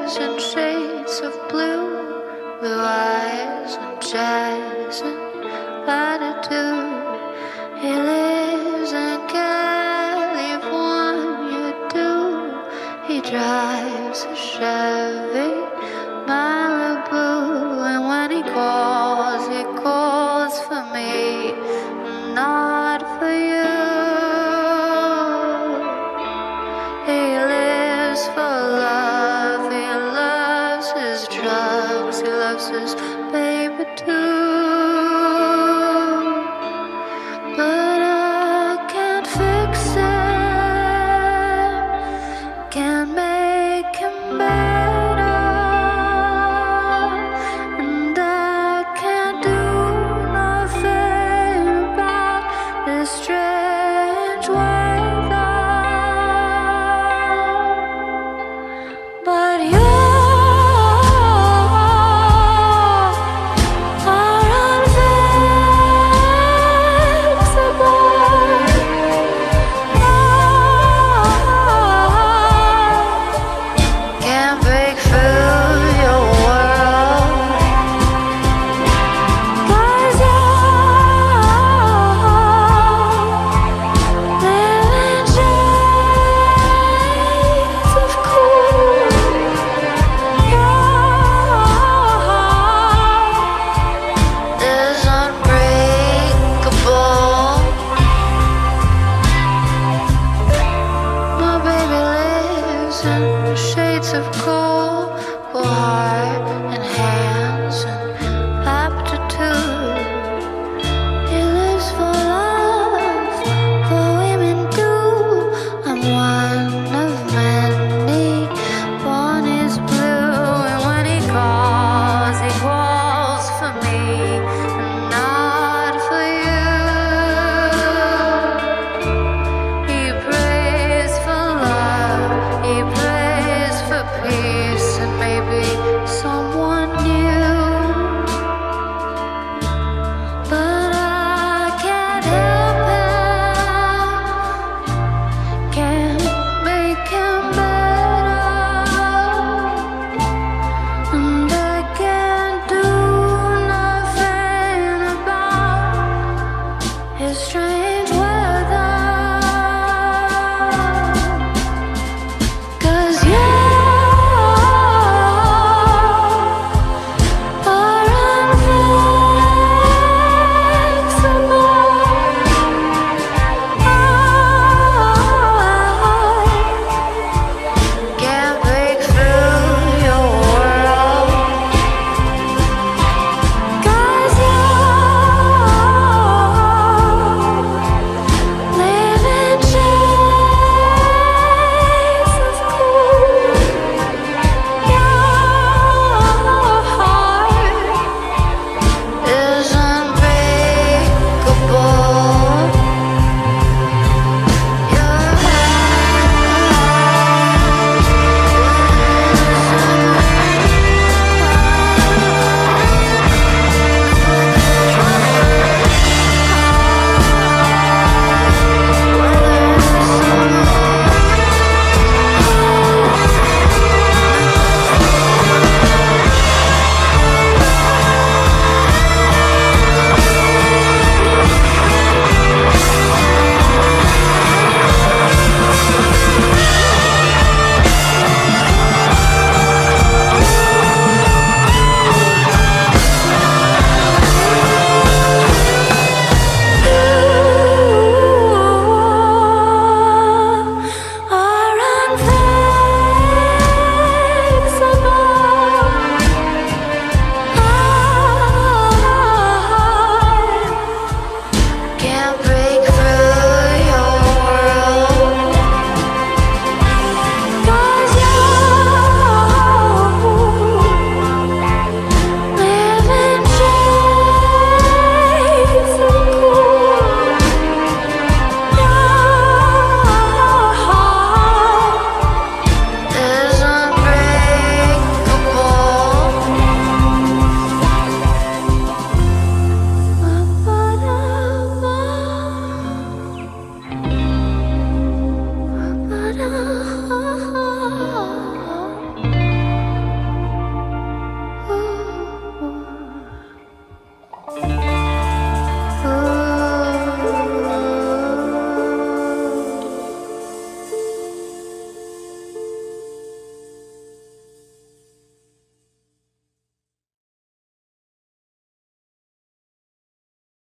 lives in shades of blue, blue eyes and jazz and latitude. He lives in California too. He drives a Chevy Malibu, and when he calls for me, not for you. He lives for love, he loves his drugs, he loves his baby too. But I can't fix him, can't make him better, and I can't do nothing about this strange weather. But you shades of cool, cool heart and hands and aptitude. He lives for love, for women too. I'm one of many, one is blue, and when he calls for me, not for you. He prays for love, he prays for peace and maybe someone new. But I can't help him, can't make him better, and I can't do nothing about his strength.